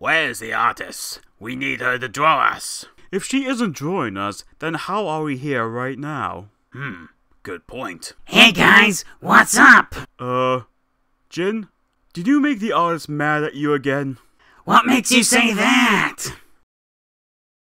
Where's the artist? We need her to draw us. If she isn't drawing us, then how are we here right now? Good point. Hey guys, what's up? Jin? Did you make the artist mad at you again? What makes you say that?